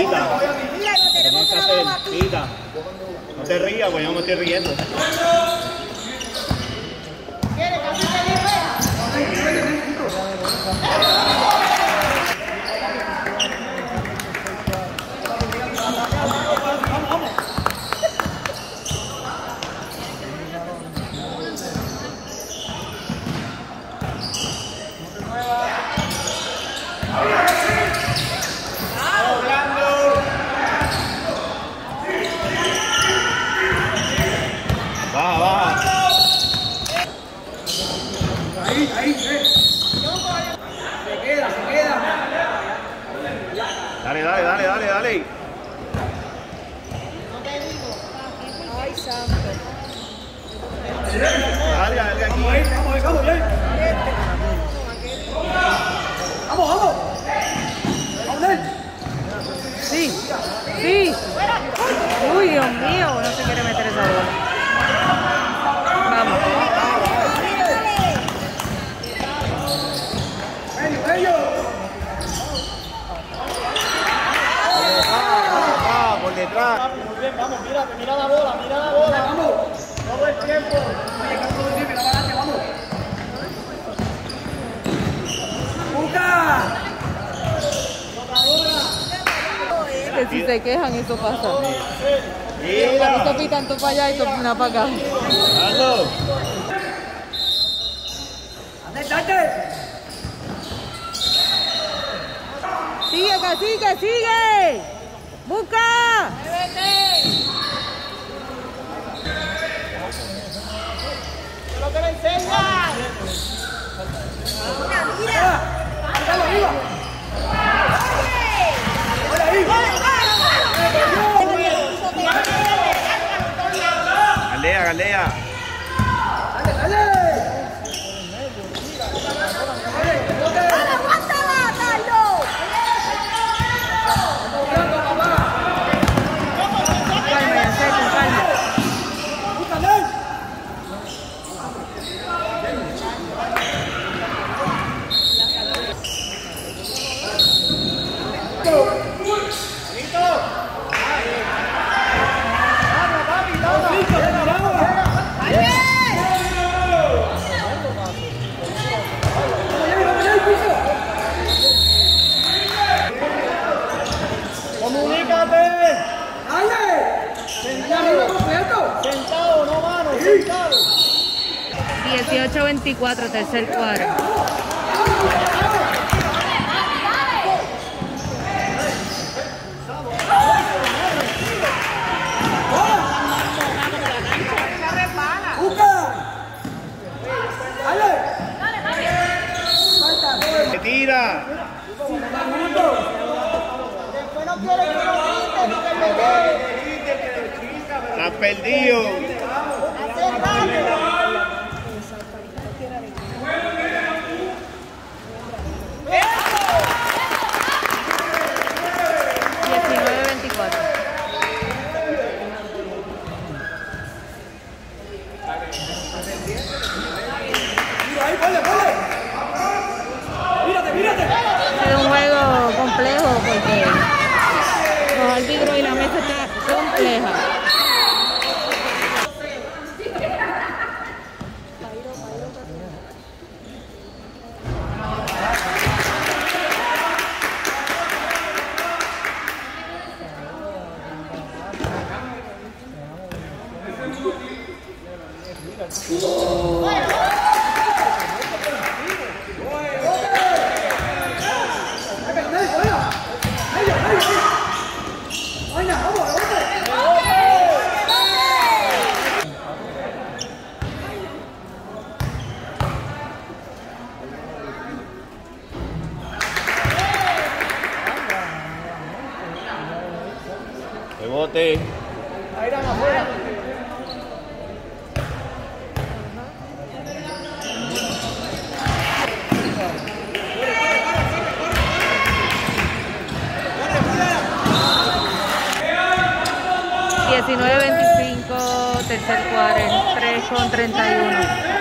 Quita. Tenemos que hacer, quita. No te rías, pues yo no me estoy riendo. Dale. Ay, santo. Dale aquí. Vamos. Sí. Uy, Dios mío, no se quiere meter esa bola. Vamos. Por detrás. Muy bien, vamos, mira la bola. Vamos. Todo el tiempo. Vamos. ¡Busca! Que si se quejan, eso pasa. Mira. Esto pitan todo para allá y todo para acá. Hazlo. Sigue, que sigue. ¡Busca! ¡Lo que le enseñas! ¡Mira! Galea. Sentado, no mano, sentado. 18-24, tercer cuadro. Se tira. Estás perdido. Es un juego complejo porque los árbitros y la mesa está compleja. Rebote. Ahí van afuera. $19-25, tercer cuadro, 3:31.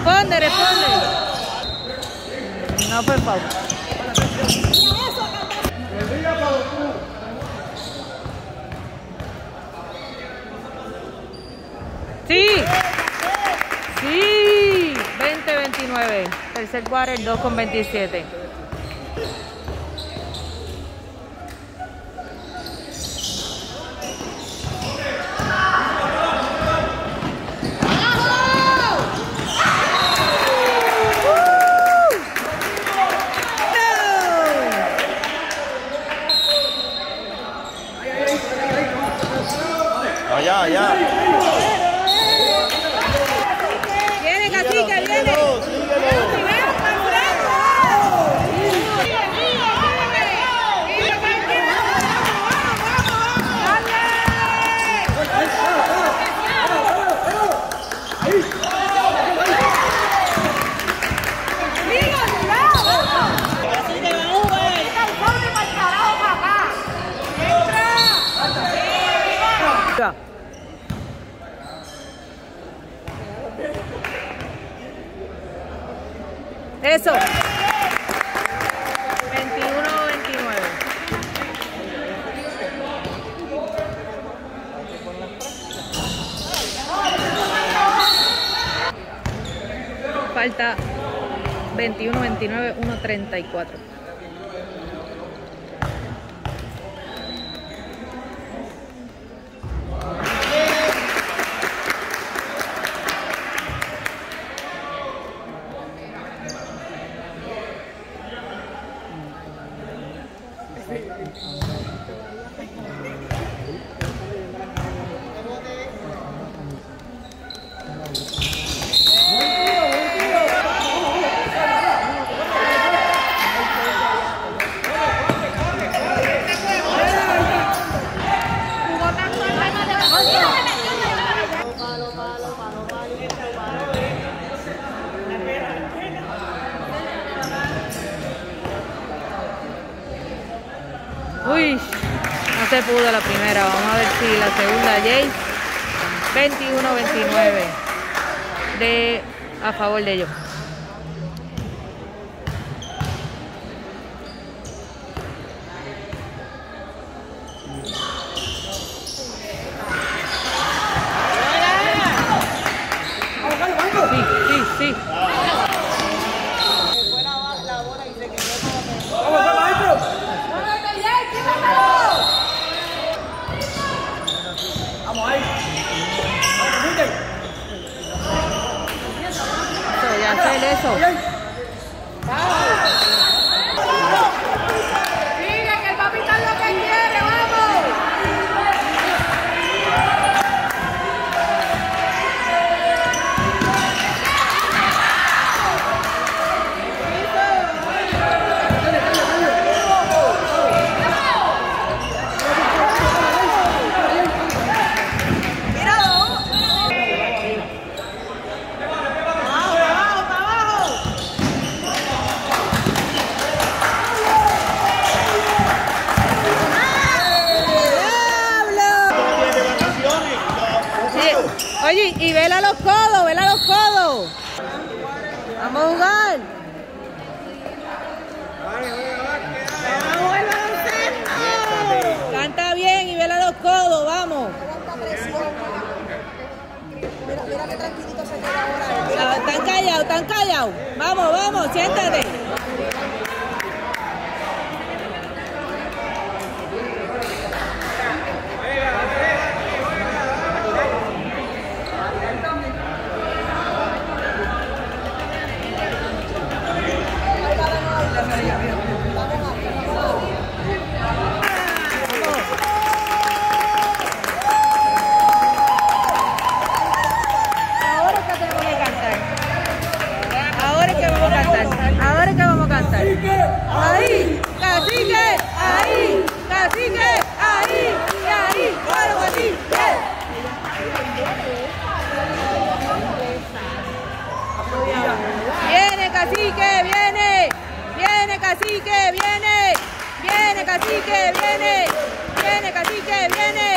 Responde, responde. No fue foul. Sí. Sí. 20-29. Tercer quarter, 2:27. Allá, allá. Viene, Cacique, viene. Eso. 21-29. Falta 21-29, 1:34. Uy, no se pudo la primera. Vamos a ver si la segunda, Jace. 21-29 a favor de ellos. Sí, sí, sí. Eso. Sigue, que el papi está lo que quiere, vamos. Oye, y vela los codos, vela los codos. Vamos a jugar. Canta bien y vela los codos, vamos. Mira qué tranquilito se queda ahora. Están callados, están callados. Vamos, vamos, siéntate. Ahí, cacique, ahí, cacique, ahí, y ahí, bueno, cacique. Viene, cacique, viene, viene, cacique, viene, viene, cacique, viene, viene, cacique, viene.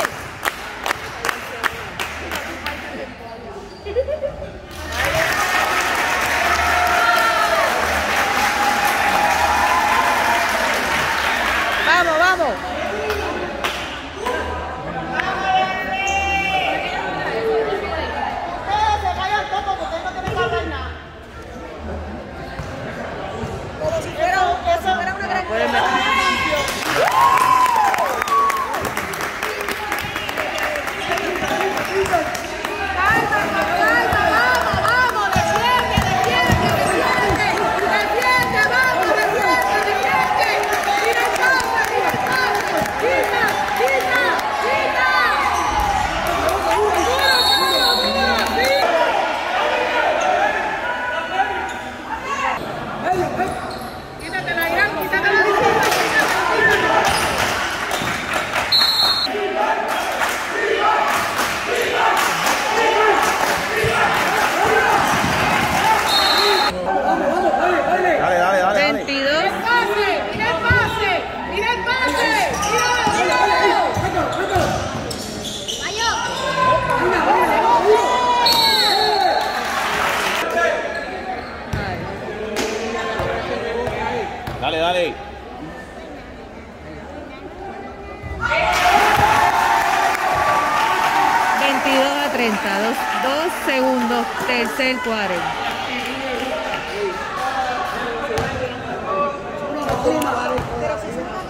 2 segundos, tercer cuarto. Uno,